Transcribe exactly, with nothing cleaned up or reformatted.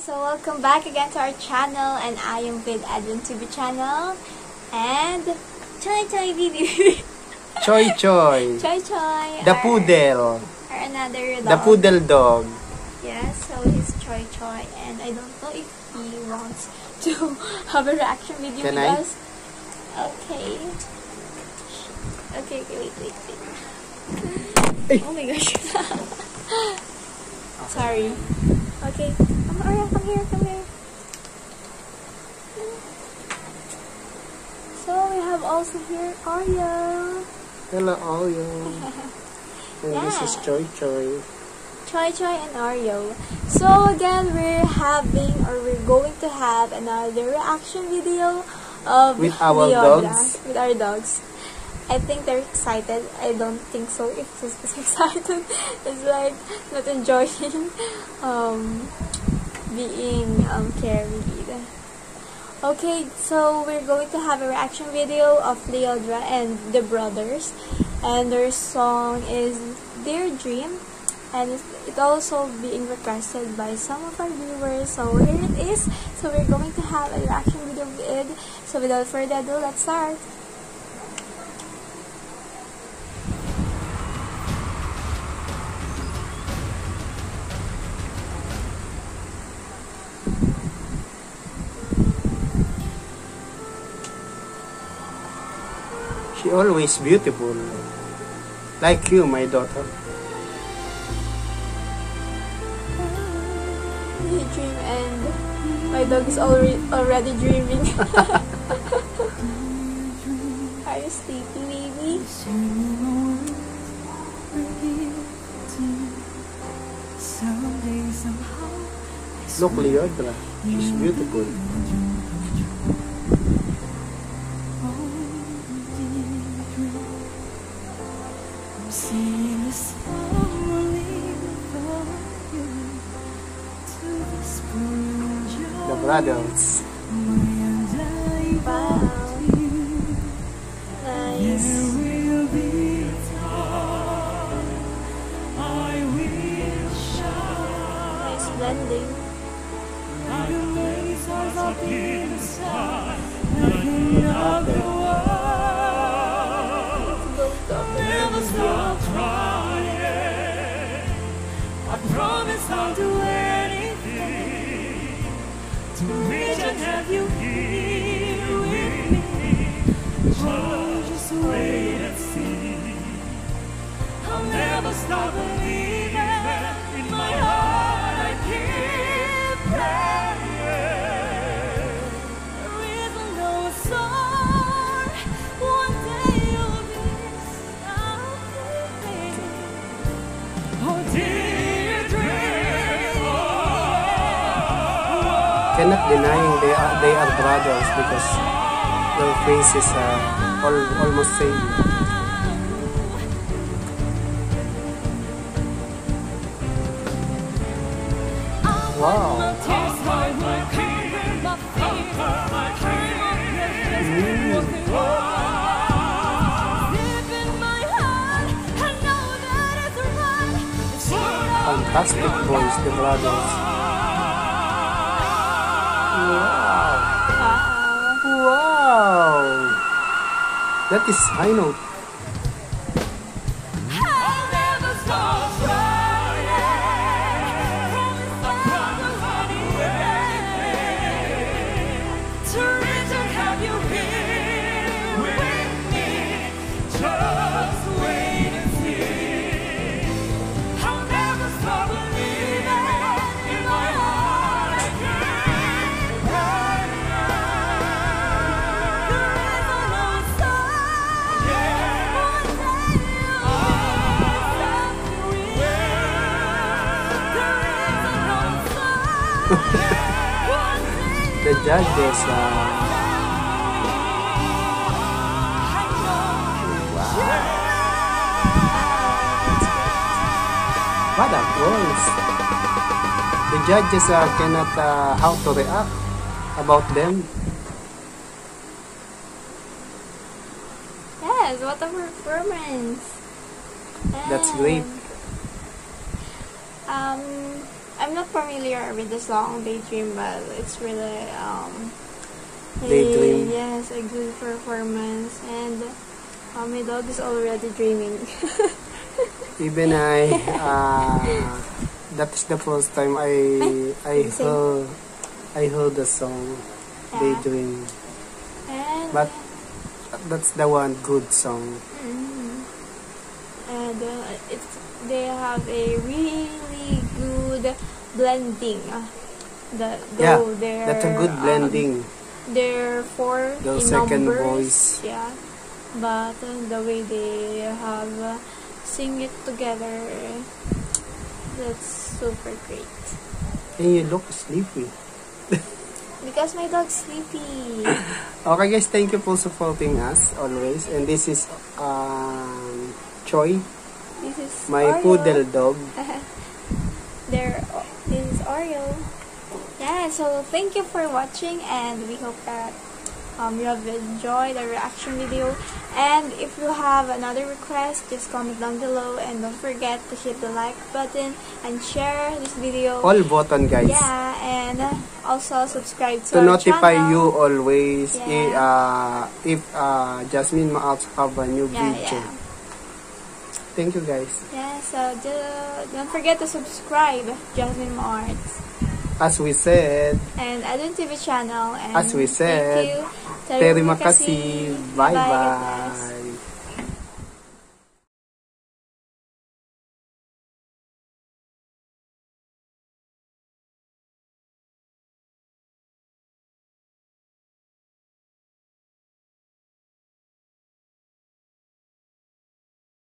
so welcome back again to our channel, and I am with Adrian T V channel and Choi Choi Bibi. Choi Choi. Choi Choi. The our, poodle. Our another dog. The poodle dog. Yeah, so he's Choi Choi, and I don't know if he wants to have a reaction video Can with I? us. Okay. Okay, okay, wait, wait, wait. Hey. Oh my gosh. Sorry. Okay. Come, Arya, come here, come here. So we have also here Arya. Hello, Oreo. And Yeah. this is Choi Choi. Choi Choi and Oreo. So again, we're having or we're going to have another reaction video of With our Leodra, dogs? with our dogs. I think they're excited. I don't think so. If this is excited, it's like not enjoying um, being um, carried. Okay, so we're going to have a reaction video of Leodra and the brothers, and their song is Dear Dream, and it's it also being requested by some of our viewers. So here it is. So we're going to have a reaction video of it. So without further ado, let's start. She always beautiful. Like you, my daughter. You dream, and my dog is already already dreaming. Are you sleepy, baby? Look, Leodra. She's beautiful. The brothers. Wow. Nice. Nice blending. Never stop trying. I promise I'll do anything to reach and have you here with me. Oh, just wait and see. I'll never stop believing. In my heart I keep praying. There isn't no song. One day you'll be something. Oh, dear dream. Cannot denying they are they are brothers because their faces are all, almost same. Wow. Fantastic boys, the brothers. Wow. Wow. Wow. That is high note. The judges are what a voice. The judges uh, cannot uh, how to react about them. Yes, what a performance. That's And, great. Um, I'm I'm not familiar with the song Daydream, but it's really um a, Daydream. yes, a good performance, and uh, my dog is already dreaming. Even I, uh, that's the first time I I Same. heard I heard the song Yeah. Daydream. And But that's the one good song. mhm. and uh, it's they have a really good blending. Uh, the Yeah, though they're, that's a good um, blending. they're four The in second numbers, voice. yeah, but uh, the way they have uh, sing it together, that's super great. And you look sleepy. Because my dog's sleepy. Okay guys, thank you for supporting us always. And this is um, Choi, This is my Oreo. poodle dog. There, this is Oreo. Yeah, so thank you for watching, and we hope that um, you have enjoyed the reaction video. And if you have another request, just comment down below, and don't forget to hit the like button and share this video. All button guys. Yeah, and uh, also subscribe To to, our notify channel. you always Yeah. i- uh, if uh, Jasmine Maats have a new Yeah, video. yeah. Thank you guys. Yeah, so do- don't forget to subscribe, Jasmine Marts. As we said, And Adun T V channel. And As we said, thank you. terima kasih. Bye-bye. Bye-bye, guys.